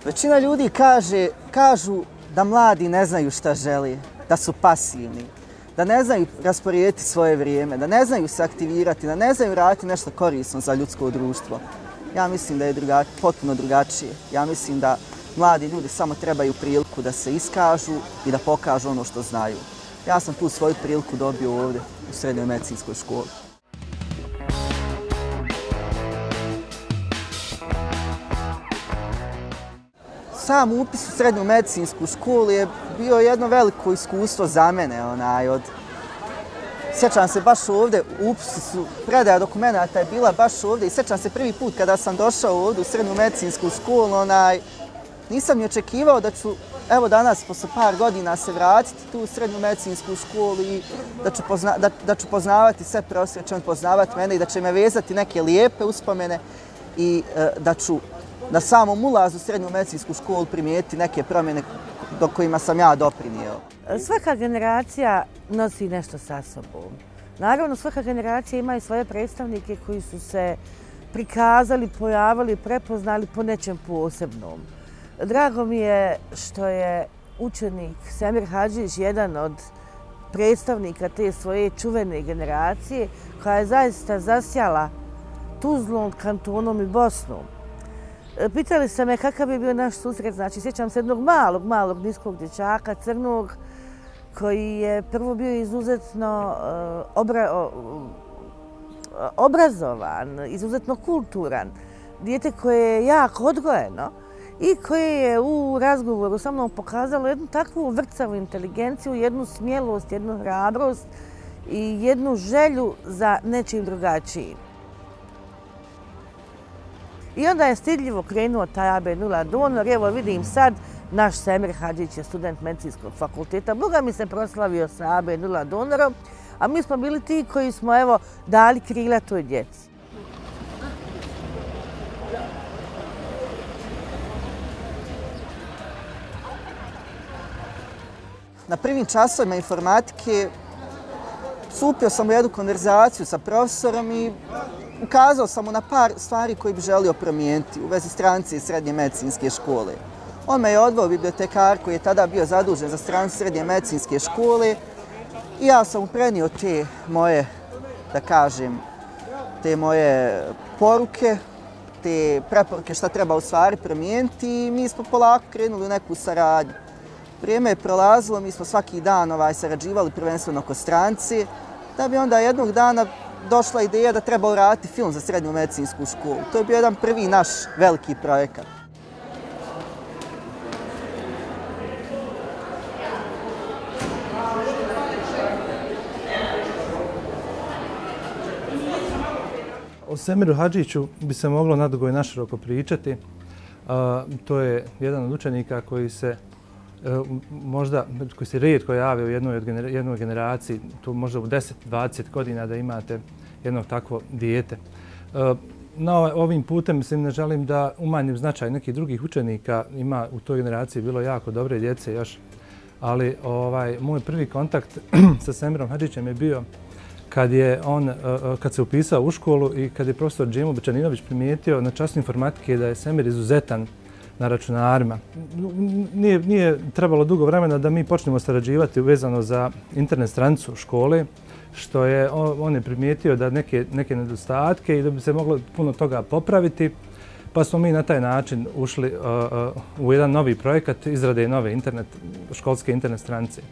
Većina ljudi kažu da mladi ne znaju šta žele, da su pasivni, da ne znaju rasporediti svoje vrijeme, da ne znaju se aktivirati, da ne znaju raditi nešto korisno za ljudsko društvo. Ja mislim da je potpuno drugačije. Ja mislim da mladi ljudi samo trebaju priliku da se iskažu i da pokažu ono što znaju. Ja sam tu svoju priliku dobio ovdje u Srednjoj medicinskoj školi. Sam upis u Srednju medicinsku školu je bio jedno veliko iskustvo za mene. Sjećam se baš ovdje, predaja dokumenata je bila baš ovdje i sjećam se prvi put kada sam došao ovdje u Srednju medicinsku školu, nisam ni očekivao da ću evo danas posle par godina se vratiti tu u Srednju medicinsku školu i da ću poznavati sve profesore, će on poznavati mene i da će me vezati neke lijepe uspomene i da ću na samom ulazu u Srednju medicinsku školu primijetiti neke promjene do kojima sam ja doprinio. Svaka generacija nosi nešto sa sobom. Naravno, svaka generacija ima i svoje predstavnike koji su se prikazali, pojavili, prepoznali po nečem posebnom. Drago mi je što je učenik Semir Hadžić jedan od predstavnika te svoje čuvene generacije koja je zaista zasjala Tuzlom, kantonom i Bosnom. Pitali ste me kakav bi bio naš susret, znači sjećam se jednog malog niskog dječaka, crnog, koji je prvo bio izuzetno obrazovan, izuzetno kulturan, dijete koje je jako odgojeno i koje je u razgovoru sa mnom pokazalo jednu takvu vrcavu inteligenciju, jednu smjelost, jednu hrabrost i jednu želju za nečim drugačijim. I onda je stidljivo krenuo taj AB0 donor. Evo vidim sad, naš Semir Hadžić je student medicinskog fakulteta. Boga mi se proslavio sa AB0 donorom, a mi smo bili ti koji smo evo dali krila toj djeci. Na prvim časovima informatike stupio sam u jednu konverzaciju sa profesorom i ukazao sam mu na par stvari koje bi želio promijeniti u vezi stranice iz Srednje medicinske škole. On me je odveo bibliotekar koji je tada bio zadužen za stranicu Srednje medicinske škole i ja sam mu prenio te moje, da kažem, te moje poruke, te preporuke šta treba u stvari promijeniti i mi smo polako krenuli u neku saradnju. Vrijeme je prolazilo, mi smo svaki dan sarađivali prvenstveno kod stranice, da bi onda jednog dana došla ideja da treba uraditi film za Srednju medicinsku školu. To je bio jedan prvi naš veliki projekat. O Semiru Hadžiću bi se moglo nadugo i naširoko pričati. To je jedan od učenika koji se rijetko javi u jednoj generaciji, tu možda u 10-20 godina da imate jednog takvo dijete. Na ovim putem mislim ne želim da umanjim značaj nekih drugih učenika, ima u toj generaciji bilo jako dobre djece još, ali moj prvi kontakt sa Semirom Hadžićem je bio kad se upisao u školu i kad je profesor Džemo Bečaninović primijetio na času informatike da je Semir izuzetan na računarima. Nije trebalo dugo vremena da mi počnemo sarađivati vezano za internet stranicu škole, što je on je primijetio da neke nedostatke i da bi se moglo puno toga popraviti, pa smo mi na taj način ušli u jedan novi projekat izrade nove školske internet stranice.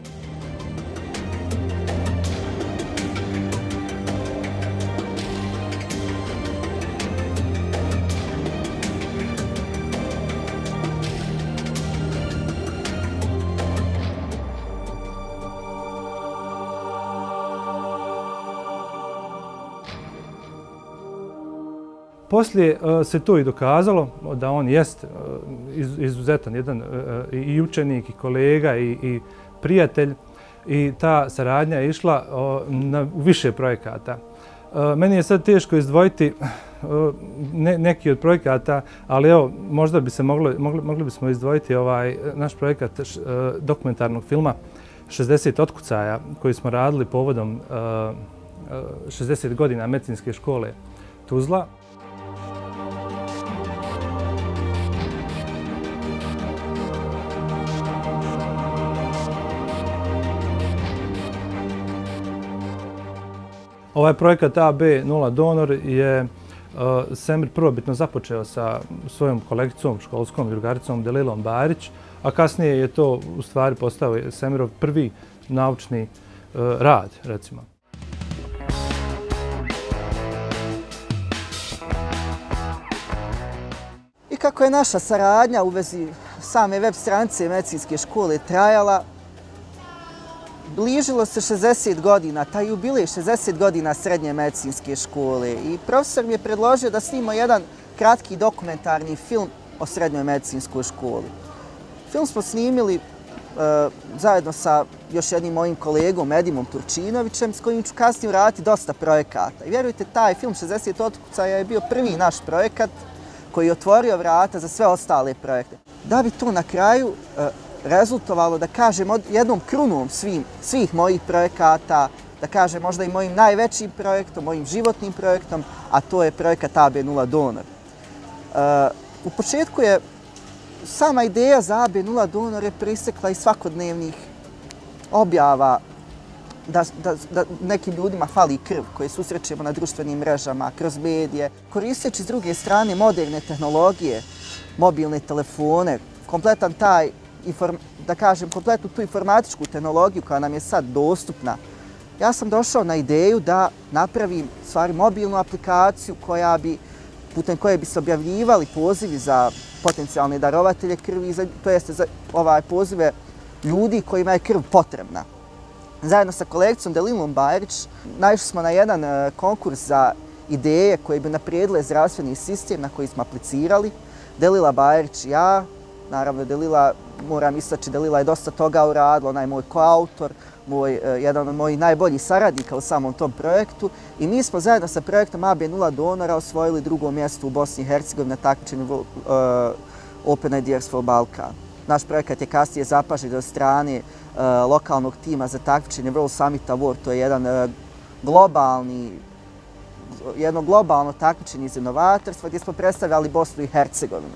Poslije se to i dokazalo da on jest izuzetan jedan i učenik i kolega i prijatelj i ta saradnja je išla u više projekata. Meni je sad teško izdvojiti neki od projekata, ali evo možda bi se mogli bismo izdvojiti naš projekat dokumentarnog filma 60 otkucaja koji smo radili povodom 60 godina medicinske škole Tuzla. Ovaj projekat AB0 donor je Semir prvobitno započeo sa svojom kolegicom, školskom drugaricom Delilom Barić, a kasnije je to u stvari postao Semirov prvi naučni rad, recimo. I kako je naša saradnja u vezi same web stranice medicinske škole trajala, bližilo se 60 godina, taj jubilej 60 godina srednje medicinske škole i profesor mi je predložio da snimo jedan kratki dokumentarni film o srednjoj medicinskoj školi. Film smo snimili zajedno sa još jednim mojim kolegom Edimom Turčinovićem, s kojim ću kasnije uraditi dosta projekata. I vjerujte, taj film 60 otkucaja je bio prvi naš projekat koji je otvorio vrata za sve ostale projekte. Da bi to na kraju rezultovalo, da kažem, jednom krunom svih mojih projekata, da kažem možda i mojim najvećim projektom, mojim životnim projektom, a to je projekat AB0 donor. U početku je sama ideja za AB0 donor je prisekla iz svakodnevnih objava da nekim ljudima fali krv koje susrećemo na društvenim mrežama, kroz medije. Koristeći s druge strane moderne tehnologije, mobilne telefone, kompletan taj, da kažem, kompletnu tu informatičku tehnologiju koja nam je sad dostupna, ja sam došao na ideju da napravim stvari mobilnu aplikaciju putem koje bi se objavljivali pozivi za potencijalne darovatelje krvi, to jeste za pozive ljudi kojima je krv potrebna. Zajedno sa kolegicom Delilom Barić naišli smo na jedan konkurs za ideje koje bi unaprijedile zdravstveni sistem na koji smo aplicirali. Delila Barić i ja, naravno Delila, moram istaći, Delila je dosta toga uradila, ona je moj koautor, jedan od mojih najboljih saradnika u samom tom projektu i mi smo zajedno sa projektom AB0 donora osvojili drugo mjesto u Bosni i Hercegovini na takmičenju Open Ideas for Balkan. Naš projekat je kasnije zapažen od strane lokalnog tima za takmičenje World Summit Award. To je jedno globalno takmičenje iz inovatorstva gdje smo predstavljali Bosnu i Hercegovinu.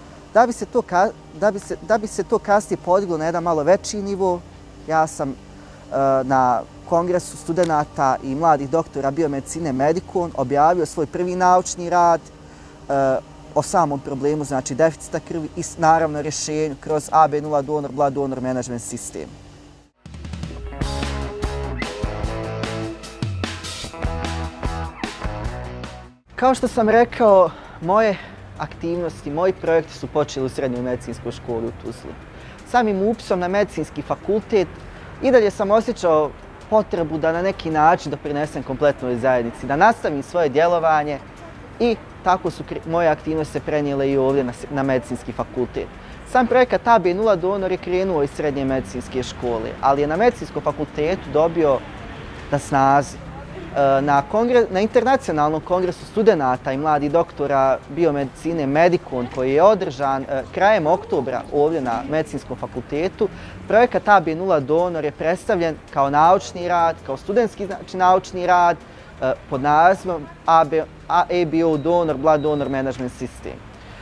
Da bi se to kasnije podiglo na jedan malo veći nivo, ja sam na Kongresu studenata i mladih doktora biomedicine Medicon objavio svoj prvi naučni rad o samom problemu, znači deficita krvi i naravno rješenju kroz AB0 donor, blood donor management sistem. Kao što sam rekao, moje aktivnosti, moji projekti su počeli u srednjoj medicinskoj školi u Tuzli. Samim upisom na medicinski fakultet i dalje sam osjećao potrebu da na neki način doprinesem kompletnoj zajednici, da nastavim svoje djelovanje i tako su moje aktivnosti se prenijele i ovdje na medicinski fakultet. Sam projekat AB0 donor je krenuo iz srednje medicinske škole, ali je na medicinskom fakultetu dobio na snazi. Na internacionalnom kongresu studenata i mladih doktora biomedicine Medicon koji je održan krajem oktobra ovdje na medicinskom fakultetu, projekat AB0 donor je predstavljen kao naučni rad, kao studentski naučni rad pod nazivom ABO donor, blood donor management system.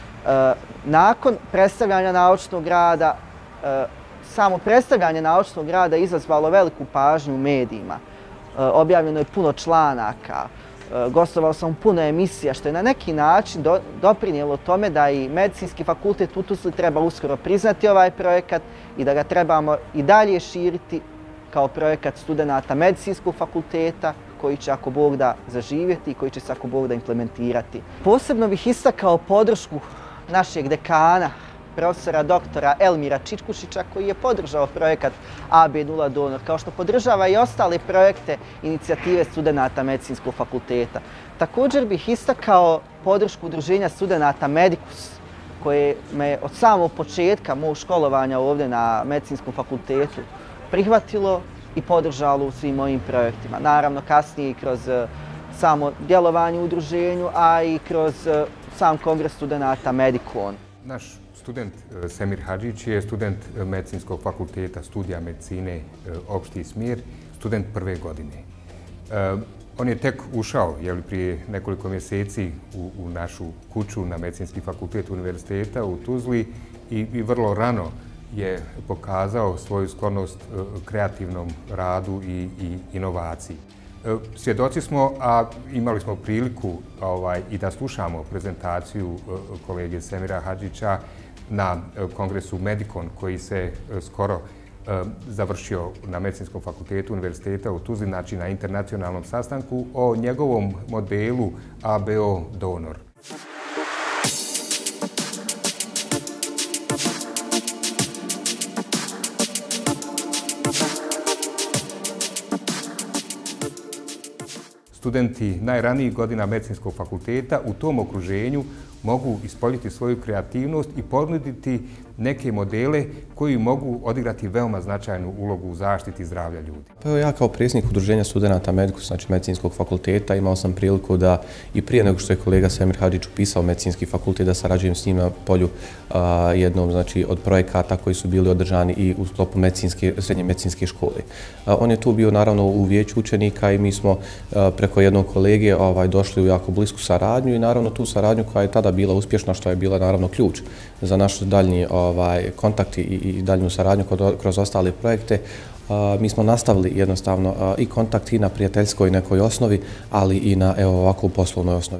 Nakon predstavljanja naučnog rada, samo predstavljanje naučnog rada je izazvalo veliku pažnju u medijima. Objavljeno je puno članaka, gostovao sam u puno emisija, što je na neki način doprinijelo tome da i medicinski fakultet u Tuzli treba uskoro priznati ovaj projekat i da ga trebamo i dalje širiti kao projekat studenata medicinskog fakulteta koji će, ako Bog da, zaživjeti i koji će se, ako Bog da, implementirati. Posebno bih istakao podršku našeg dekana, profesora doktora Elmira Čičkušića, koji je podržao projekat AB0 donor, kao što podržava i ostale projekte inicijative studenata medicinskog fakulteta. Također bih istakao podršku udruženja studenata Medicus, koje me od samog početka mog školovanja ovdje na medicinskom fakultetu prihvatilo i podržalo u svim mojim projektima. Naravno, kasnije i kroz samo djelovanje u udruženju, a i kroz sam kongres studenata Medicon. Naš student Semir Hadžić je student medicinskog fakulteta studija medicine opšti smjer, student prve godine. On je tek ušao prije nekoliko mjeseci u našu kuću na medicinski fakultet univerziteta u Tuzli i vrlo rano je pokazao svoju sklonost kreativnom radu i inovaciji. Svjedoci smo, a imali smo priliku i da slušamo prezentaciju kolege Semira Hadžića na kongresu Medikon koji se skoro završio na Medicinskom fakultetu Univerziteta u Tuzli, znači na internacionalnom sastanku, o njegovom modelu ABO donor. Studenti najranijih godina Medicinskog fakulteta u tom okruženju mogu ispoljiti svoju kreativnost i ponuditi neke modele koji mogu odigrati veoma značajnu ulogu u zaštiti zdravlja ljudi. Pa ja kao predsjednik udruženja studenata Medicus, znači Medicinskog fakulteta, imao sam priliku da i prije nego što je kolega Semir Hadžić upisao Medicinski fakultet, da sarađujem s njim na polju jednom od projekata koji su bili održani i u sklopu srednje medicinske škole. On je tu bio naravno u vijeću učenika i mi smo preko jednog kolege došli u jako blisku saradnju i naravno tu saradnju koja je tada bila uspješna, što je bila naravno ključ za naš daljnji kontakt i daljnju saradnju kroz ostale projekte. Mi smo nastavili jednostavno i kontakt i na prijateljskoj nekoj osnovi, ali i na ovakvu poslovnoj osnovi.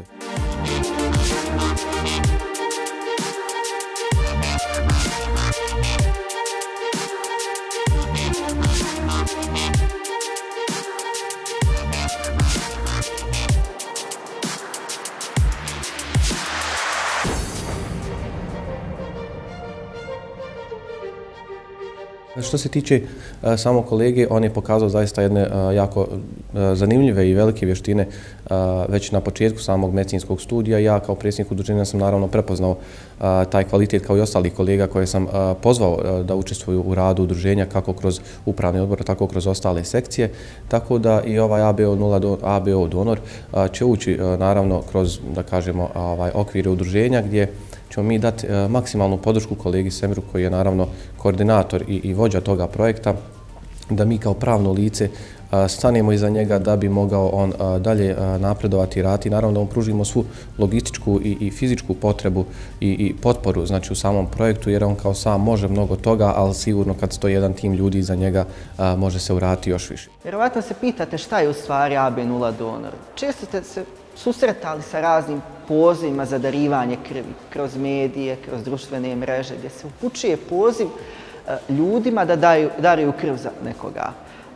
Što se tiče samog kolege, on je pokazao zaista jedne jako zanimljive i velike vještine već na početku samog medicinskog studija. Ja kao predsjednik udruženja sam naravno prepoznao taj kvalitet kao i ostalih kolega koje sam pozvao da učestvuju u radu udruženja kako kroz upravni odbor, tako kroz ostale sekcije. Tako da i ovaj ABO donor će ući naravno kroz, da kažemo, okvire udruženja gdje ćemo mi dati maksimalnu podršku kolegi Semiru koji je naravno koordinator i vođa toga projekta, da mi kao pravno lice stanemo iza njega da bi mogao on dalje napredovati i raditi. Naravno da mu pružimo svu logističku i fizičku potrebu i potporu znači u samom projektu, jer on kao sam može mnogo toga, ali sigurno kad stoji jedan tim ljudi iza njega može se uraditi još više. Vjerovatno se pitate šta je u stvari AB0 donor. Često ste se susretali sa raznim pozivima za darivanje krvi, kroz medije, kroz društvene mreže, gdje se upućuje poziv ljudima da daruju krv za nekoga.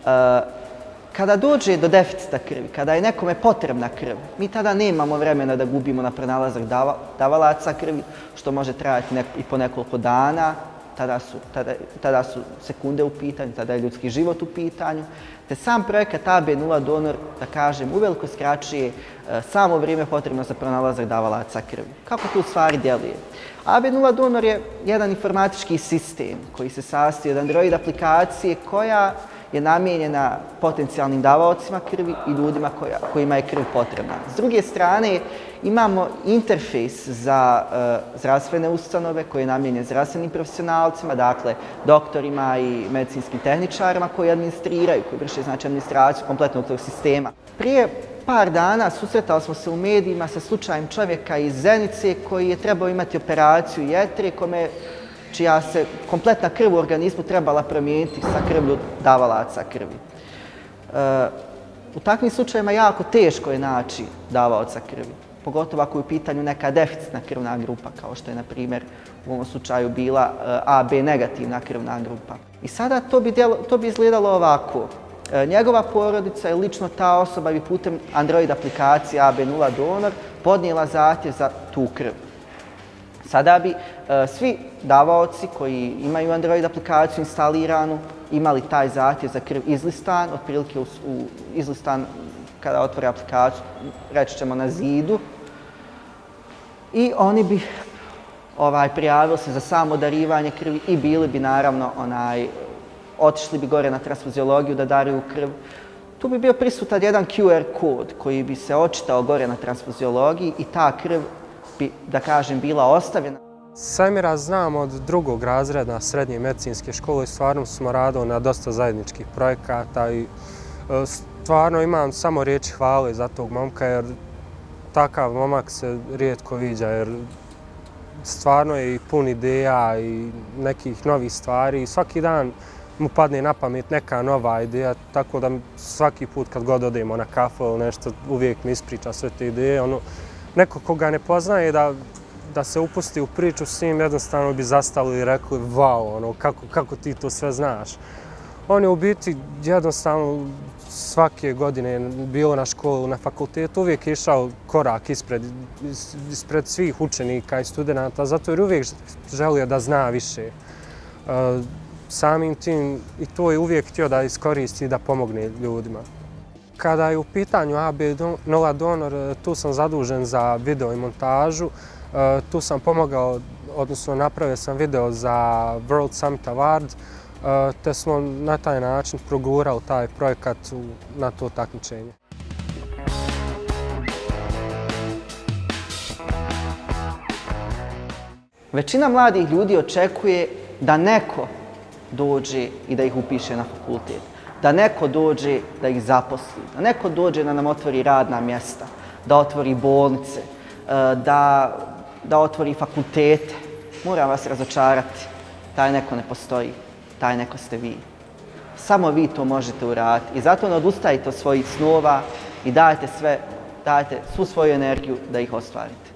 Kada dođe do deficita krvi, kada je nekome potrebna krv, mi tada nemamo vremena da gubimo na pronalazak davalaca krvi, što može trajati i po nekoliko dana, tada su sekunde u pitanju, tada je ljudski život u pitanju. Te sam projekat AB0 donor, da kažem, uveliko skraćuje samo vrijeme potrebno za pronalazak davalaca krvi. Kako to u stvari djeluje? AB0 donor je jedan informatički sistem koji se sastoji od Android aplikacije koja je namijenjena potencijalnim davaocima krvi i ljudima kojima je krv potrebna. S druge strane, imamo interfejs za zdravstvene ustanove koji je namijenjen zdravstvenim profesionalcima, dakle doktorima i medicinskim tehničarima koji administriraju, koji vrše znači administraciju kompletnog tog sistema. Prije par dana susretali smo se u medijima sa slučajem čovjeka iz Zenice koji je trebao imati operaciju jetre, čija se kompletna krv u organizmu trebala promijeniti sa krvlju davalaca krvi. U takvim slučajima jako teško je naći davaoca krvi, pogotovo ako je u pitanju neka deficitna krvna grupa, kao što je, na primjer, u ovom slučaju bila AB negativna krvna grupa. I sada to bi izgledalo ovako. Njegova porodica i lično ta osoba bi putem Android aplikacije AB0 donor podnijela zahtjev za tu krv. Sada bi svi davaoci koji imaju Android aplikaciju instaliranu imali taj zahtjev za krv izlistan, otprilike izlistan kada otvore aplikaciju, reći ćemo na zidu. I oni bi prijavili se za samo darivanje krvi i bili bi naravno otišli bi gore na transfuziologiju da daruju krv. Tu bi bio prisutan jedan QR kod koji bi se očitao gore na transfuziologiji i ta krv bi, da kažem, bila ostavljena. Semira znam od drugog razreda srednje medicinske škole i stvarno smo radili na dosta zajedničkih projekata i stvarno imam samo riječi hvale za tog momka jer takav momak se rijetko viđa jer stvarno je i pun ideja i nekih novih stvari i svaki dan mu padne na pamet neka nova ideja, tako da svaki put kad god odemo na kafu ili nešto, uvijek mi ispriča sve te ideje. Neko koga ne poznaje da se upusti u priču s njim, jednostavno bi zastali i rekli wow, kako ti to sve znaš. On je u biti jednostavno svake godine bilo na školu, na fakultetu, uvijek je išao korak ispred svih učenika i studenta, zato jer uvijek želio da zna više. Samim tim i to je uvijek htio da iskoristi i da pomogne ljudima. Kada je u pitanju AB0 donor, tu sam zadužen za video i montažu. Tu sam pomogao, odnosno napravio sam video za World Summit Award, te smo na taj način progurali taj projekat na to takmičenje. Većina mladih ljudi očekuje da neko dođe i da ih upiše na fakultet, da neko dođe da ih zaposli, da neko dođe da nam otvori radna mjesta, da otvori bolnice, da otvori fakultete. Moram vas razočarati, taj neko ne postoji, taj neko ste vi. Samo vi to možete uraditi i zato ne odustajte od svojih snova i dajte svu svoju energiju da ih ostvarite.